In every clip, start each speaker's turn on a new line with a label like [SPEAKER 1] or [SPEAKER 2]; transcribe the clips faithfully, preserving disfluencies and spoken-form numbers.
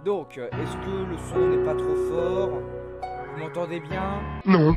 [SPEAKER 1] Donc, est-ce que le son n'est pas trop fort? Vous m'entendez bien?
[SPEAKER 2] Non.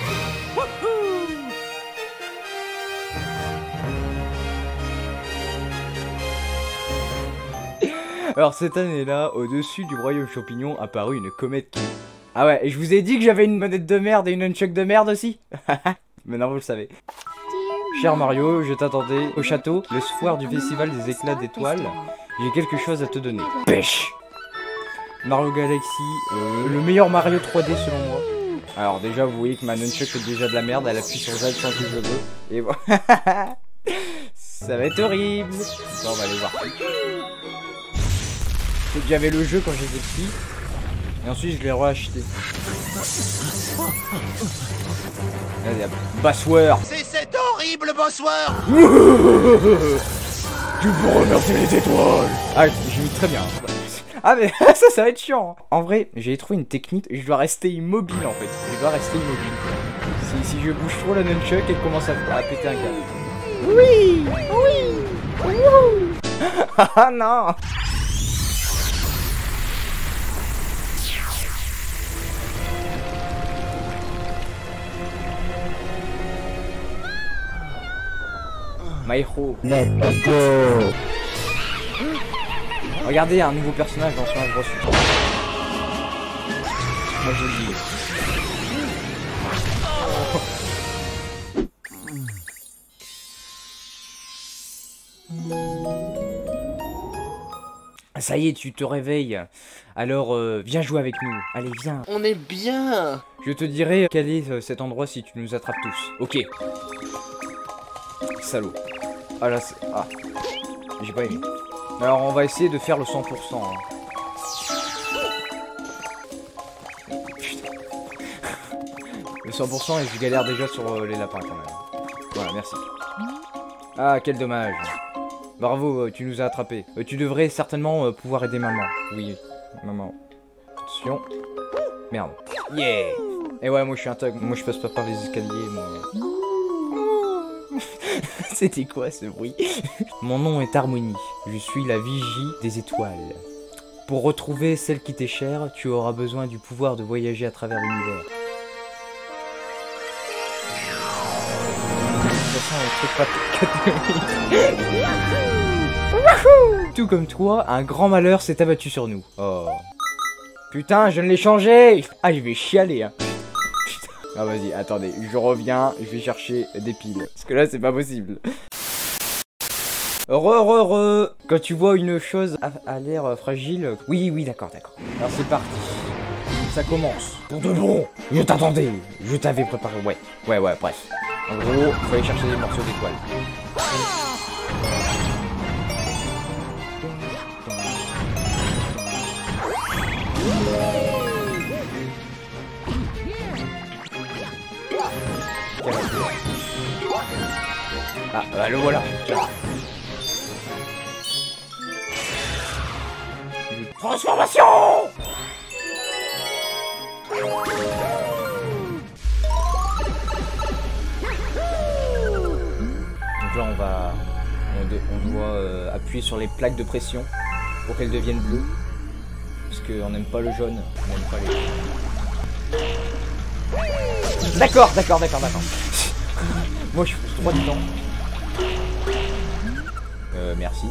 [SPEAKER 1] Alors cette année-là, au-dessus du royaume champignon, apparut une comète qui... Ah ouais, et je vous ai dit que j'avais une manette de merde et une nunchuck de merde aussi. Maintenant vous le savez. Cher Mario, je t'attendais au château, le soir du festival des éclats d'étoiles. J'ai quelque chose à te donner. Pêche. Mario Galaxy, euh, le meilleur Mario trois D selon moi. Alors déjà, vous voyez que ma nunchuck est déjà de la merde, elle appuie sur Z sans que je veux. Et voilà. Ça va être horrible. Bon, on va aller voir. J'avais le jeu quand j'étais petit. Et ensuite, je l'ai re-acheté. Vas-y, Bassword.
[SPEAKER 3] C'est cet horrible Bassword.
[SPEAKER 1] Tu peux remercier les étoiles. Ah, j'ai mis très bien. Ah mais ça, ça va être chiant. En vrai, j'ai trouvé une technique. Je dois rester immobile en fait. Je dois rester immobile. Si, si je bouge trop la nunchuck, elle commence à, à péter un câble. Oui, oui, oui. Ah non. My hero.
[SPEAKER 2] Let's go.
[SPEAKER 1] Regardez, il y a un nouveau personnage dans Smash Bros. Moi je le dis. Ça y est, tu te réveilles. Alors, euh, viens jouer avec nous. Allez, viens.
[SPEAKER 3] On est bien.
[SPEAKER 1] Je te dirai quel est euh, cet endroit si tu nous attrapes tous. Ok. Salaud. Ah là, c'est... Ah. J'ai pas aimé. Alors, on va essayer de faire le cent pour cent. Hein. Putain. Le cent pour cent et je galère déjà sur euh, les lapins quand même. Voilà, merci. Ah, quel dommage. Bravo, tu nous as attrapés. Euh, tu devrais certainement euh, pouvoir aider maman. Oui, maman. Attention. Merde. Yeah. Et ouais, moi je suis un thug. Moi je passe pas par les escaliers, moi. C'était quoi ce bruit? Mon nom est Harmonie. Je suis la vigie des étoiles. Pour retrouver celle qui t'est chère, tu auras besoin du pouvoir de voyager à travers l'univers. Tout comme toi, un grand malheur s'est abattu sur nous. Oh. Putain, je ne l'ai changé. Ah, je vais chialer, hein. Putain. Ah, vas-y, attendez, je reviens, je vais chercher des piles. Parce que là, c'est pas possible. Re, re, re. Quand tu vois une chose à, à l'air fragile... Oui, oui, d'accord, d'accord. Alors, c'est parti. Ça commence. Pour de bon. Je t'attendais. Je t'avais préparé. Ouais, ouais, ouais, bref. En gros, il faut aller chercher des morceaux d'étoiles. Ah, bah le voilà. Transformation! Donc là on va... On, de, on doit euh, appuyer sur les plaques de pression pour qu'elles deviennent bleues. Parce qu'on n'aime pas le jaune, on n'aime pas les... D'accord, d'accord, d'accord, d'accord. Moi je fous droit dedans. Euh, merci.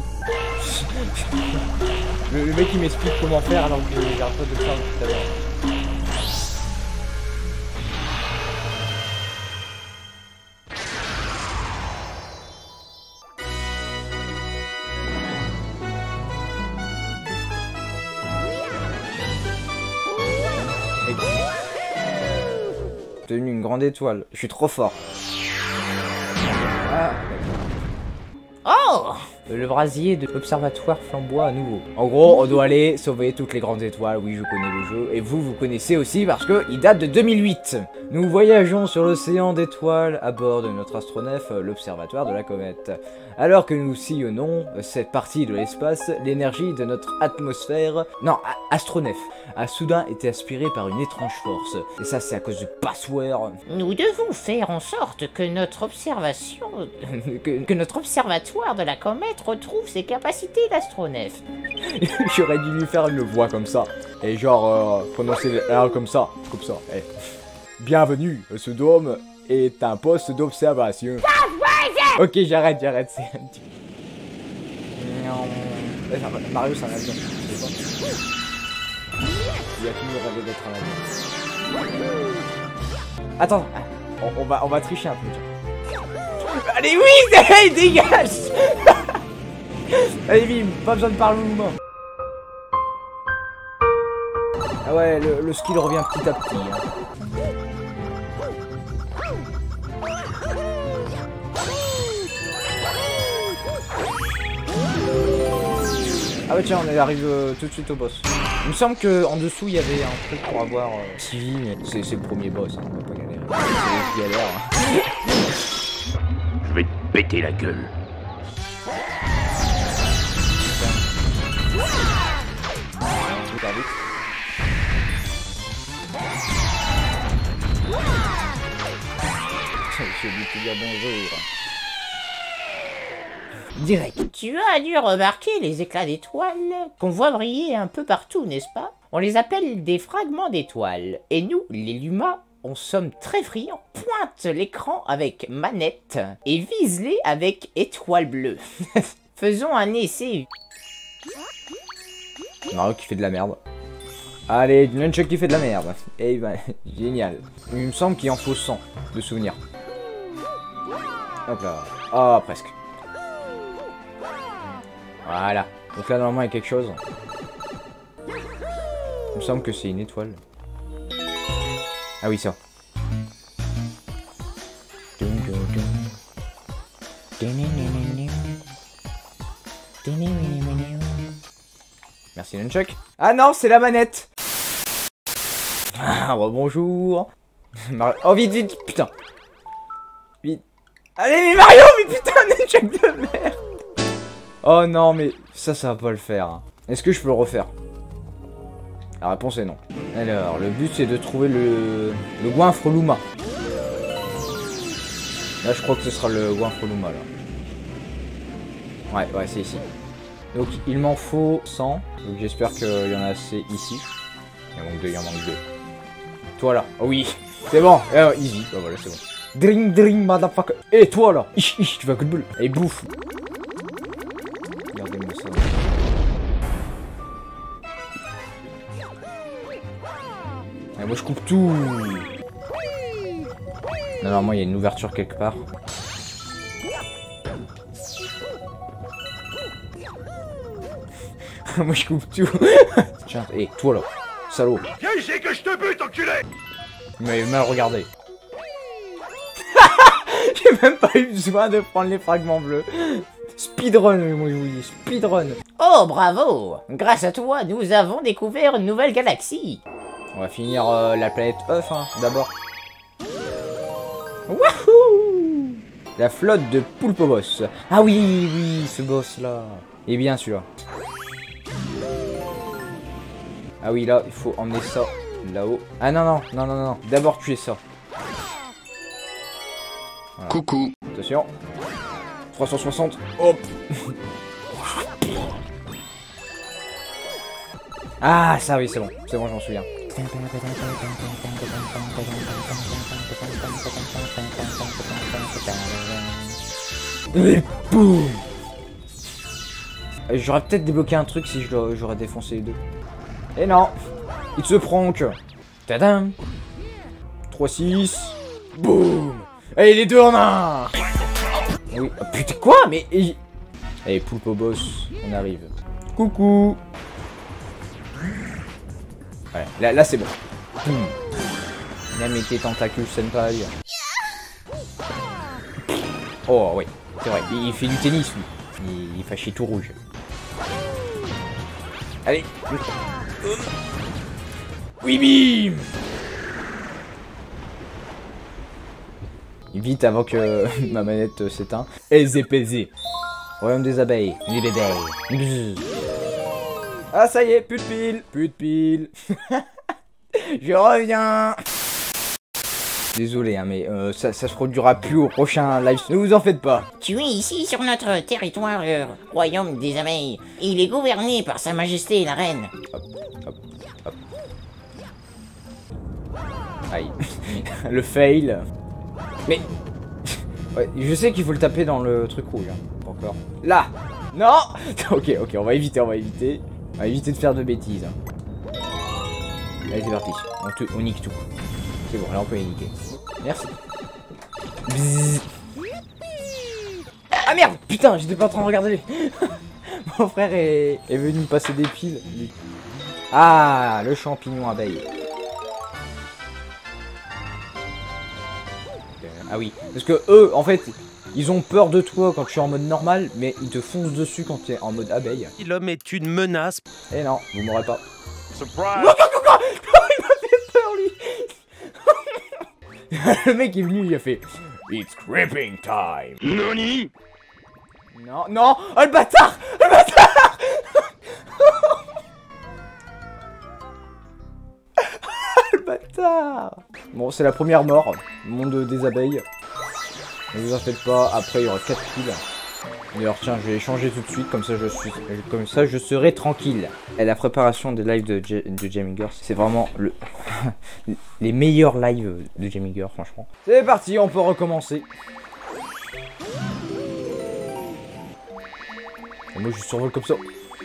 [SPEAKER 1] le, le mec il m'explique comment faire alors que j'arrête pas de le faire tout à l'heure. J'ai obtenu une grande étoile. Je suis trop fort. Ah, oh! Le brasier de l'observatoire flamboie à nouveau. En gros, on doit aller sauver toutes les grandes étoiles. Oui, je connais le jeu. Et vous, vous connaissez aussi parce qu'il date de deux mille huit. Nous voyageons sur l'océan d'étoiles à bord de notre astronef, l'observatoire de la comète. Alors que nous sillonnons cette partie de l'espace, l'énergie de notre atmosphère... Non, astronef a soudain été aspirée par une étrange force. Et ça, c'est à cause de Bassword.
[SPEAKER 4] Nous devons faire en sorte que notre observation... que, que notre observatoire de la comète retrouve ses capacités d'astronef.
[SPEAKER 1] J'aurais dû lui faire une voix comme ça. Et genre, euh, prononcer les R comme ça. Comme ça. Eh. Bienvenue, ce dôme est un poste d'observation. Ok, j'arrête, j'arrête. C'est un petit... Mario, c'est un avion. Il a toujours rêvé d'être un avion. Attends, on, on, va, on va tricher un peu. Allez, oui, hey, dégage. Allez, bim, pas besoin de parler humain. Ah ouais, le, le skill revient petit à petit. Hein. Ah ouais tiens, on arrive euh, tout de suite au boss. Il me semble qu'en dessous il y avait un truc pour avoir euh, Sylvie, mais c'est le premier boss, hein, on va pas galérer. C'est galère. Hein.
[SPEAKER 2] Je vais te péter la gueule.
[SPEAKER 1] Super vite. J'ai oublié de dire bonjour. Direct.
[SPEAKER 4] Tu as dû remarquer les éclats d'étoiles qu'on voit briller un peu partout, n'est-ce pas? On les appelle des fragments d'étoiles. Et nous, les Luma, on sommes très friands. Pointe l'écran avec manette et vise-les avec étoile bleue. Faisons un essai.
[SPEAKER 1] Mario qui fait de la merde. Allez, Nunchuck qui fait de la merde. Et ben, génial. Il me semble qu'il en faut cent de souvenirs. Hop là. Ah, oh, presque. Voilà. Donc là, normalement, il y a quelque chose. Il me semble que c'est une étoile. Ah oui, ça. Merci, Nunchuck. Ah non, c'est la manette. Ah, bonjour. Oh, vite, vite, putain. Vite. Allez, mais Mario, mais putain, Nunchuck de merde. Oh non, mais ça, ça va pas le faire. Est-ce que je peux le refaire? La réponse est non. Alors, le but, c'est de trouver le, le goinfre Luma. Là, je crois que ce sera le goinfre Luma, là. Ouais, ouais, c'est ici. Donc, il m'en faut cent. Donc, j'espère qu'il y en a assez ici. Il en manque deux, il en manque deux. Toi, là. Oh oui, c'est bon. Euh, easy. Bah voilà, c'est bon. Dring, dring, motherfucker. Et toi, là. Ich, ich, tu vas que de boule. Et bouffe. Regardez-moi ça. Et moi, je coupe tout. Normalement, il y a une ouverture quelque part. Moi, je coupe tout. Tiens, et toi, là. Salaud.
[SPEAKER 2] Viens ici que je te bute, enculé.
[SPEAKER 1] Il m'avait mal regardé. J'ai même pas eu besoin de prendre les fragments bleus. Speedrun, moi je vous dis, speedrun.
[SPEAKER 4] Oh, bravo! Grâce à toi, nous avons découvert une nouvelle galaxie.
[SPEAKER 1] On va finir euh, la planète Earth, hein, d'abord. Wouhou! La flotte de Poulpobos. Ah oui, oui, ce boss-là. Et bien celui-là. Ah oui, là, il faut emmener ça là-haut. Ah non, non, non, non, non. D'abord tuer ça. Voilà.
[SPEAKER 3] Coucou.
[SPEAKER 1] Attention. trois cent soixante. Hop. Ah, ça oui, c'est bon. C'est bon, j'en souviens. Et boum. J'aurais peut-être débloqué un truc si j'aurais défoncé les deux. Et non. Il se prank. Tadam. trois six. Boum. Et les deux en un. Oui. Oh, putain, quoi? Mais... Allez, Poulpobos, on arrive. Coucou. Ouais, là, là c'est bon. Boum. Même tes tentacules senpai. Oh, oui. C'est vrai, il fait du tennis, lui. Il, il fait chier tout rouge. Allez. Oui, bim. Vite avant que ma manette s'éteint. Aisé pesé. Royaume des abeilles. Les bébés. Bzz. Ah ça y est, plus de piles. Plus de piles. Je reviens. Désolé, hein, mais euh, ça, ça se produira plus au prochain live. Ne vous en faites pas.
[SPEAKER 4] Tu es ici sur notre territoire, le royaume des abeilles. Il est gouverné par sa majesté la reine.
[SPEAKER 1] Hop, hop, hop. Aïe. Le fail. Mais... ouais, je sais qu'il faut le taper dans le truc rouge. Hein. Encore. Là. Non. Ok, ok, on va éviter, on va éviter. On va éviter de faire de bêtises. Hein. Allez, c'est parti. On, te, on nique tout. C'est bon, là on peut les niquer. Merci. Bzzz. Ah merde. Putain, j'étais pas en train de regarder. Mon frère est, est venu me passer des piles. Ah, le champignon abeille. Ah oui, parce que eux, en fait, ils ont peur de toi quand tu es en mode normal, mais ils te foncent dessus quand tu es en mode abeille.
[SPEAKER 5] L'homme est une menace.
[SPEAKER 1] Eh non, vous m'aurez pas.
[SPEAKER 2] Surprise!
[SPEAKER 1] Il m'a fait peur, lui. Le mec est venu, il a fait It's creeping time.
[SPEAKER 2] Noni?
[SPEAKER 1] Non, non, oh le bâtard, le bâtard. Le bâtard. Bon, c'est la première mort, monde des abeilles. Ne vous en faites pas, après il y aura quatre kills. D'ailleurs tiens, je vais les changer tout de suite, comme ça je suis, comme ça je serai tranquille. Et la préparation des lives de, J de Jaminger, c'est vraiment le les meilleurs lives de Jaminger, franchement. C'est parti, on peut recommencer. Et moi je survole comme ça.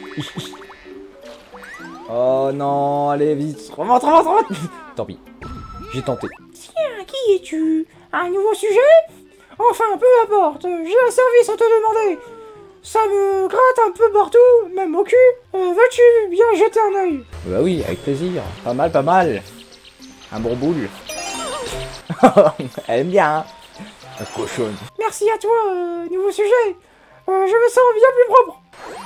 [SPEAKER 1] Oh non, allez vite, remonte, remonte, remonte. Tant pis, j'ai tenté.
[SPEAKER 4] Tiens, qui es-tu? Un nouveau sujet? Enfin, peu importe, j'ai un service à te demander. Ça me gratte un peu partout, même au cul. Euh, Vas-tu bien jeter un œil?
[SPEAKER 1] Bah oui, avec plaisir. Pas mal, pas mal. Un bon boule. Elle aime bien, hein. La cochonne.
[SPEAKER 4] Merci à toi, euh, nouveau sujet. Euh, je me sens bien plus propre.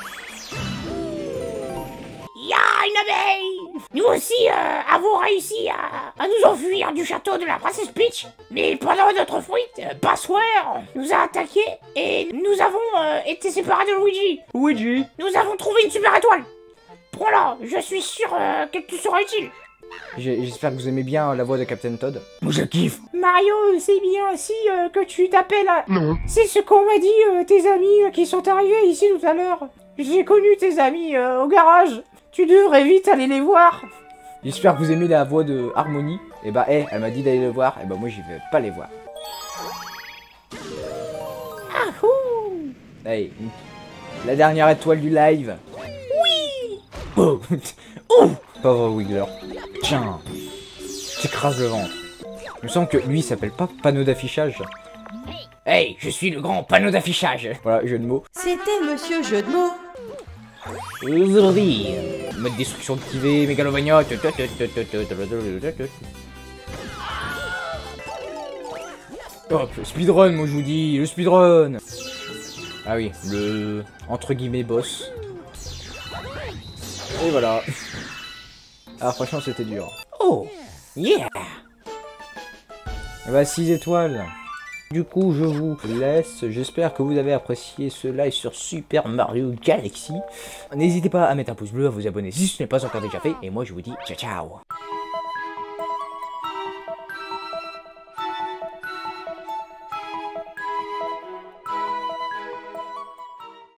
[SPEAKER 4] Y'a une abeille! Nous aussi euh, avons réussi à, à nous enfuir du château de la princesse Peach. Mais pendant notre fuite, euh, Password nous a attaqués et nous avons euh, été séparés de Luigi.
[SPEAKER 1] Luigi.
[SPEAKER 4] Nous avons trouvé une super étoile. Prends-la, je suis sûr euh, qu'elle te sera utile.
[SPEAKER 1] J'espère que vous aimez bien la voix de Captain Todd. Moi je kiffe.
[SPEAKER 4] Mario, c'est bien aussi euh, que tu t'appelles...
[SPEAKER 2] Non.
[SPEAKER 4] C'est ce qu'on m'a dit euh, tes amis euh, qui sont arrivés ici tout à l'heure. J'ai connu tes amis euh, au garage. Tu devrais vite aller les voir.
[SPEAKER 1] J'espère que vous aimez la voix de Harmony. Et bah, hey, elle m'a dit d'aller le voir. Et bah, moi, j'y vais pas les voir.
[SPEAKER 4] Ahou!
[SPEAKER 1] Hey, la dernière étoile du live.
[SPEAKER 4] Oui!
[SPEAKER 1] Oh, oh, pauvre Wiggler. Tiens, t'écrases le ventre. Il me semble que lui, il s'appelle pas panneau d'affichage.
[SPEAKER 4] Hey, je suis le grand panneau d'affichage.
[SPEAKER 1] Voilà, jeu de mots.
[SPEAKER 6] C'était Monsieur Jeu de mots.
[SPEAKER 1] Aujourd'hui, mode destruction activée, Mégalovania. Hop, speedrun, moi je vous dis, le speedrun. Ah oui, le entre guillemets boss. Et voilà. Ah franchement c'était dur.
[SPEAKER 4] Oh, yeah!
[SPEAKER 1] Et bah six étoiles. Du coup, je vous laisse. J'espère que vous avez apprécié ce live sur Super Mario Galaxy. N'hésitez pas à mettre un pouce bleu, à vous abonner si ce n'est pas encore déjà fait. Et moi, je vous dis ciao ciao.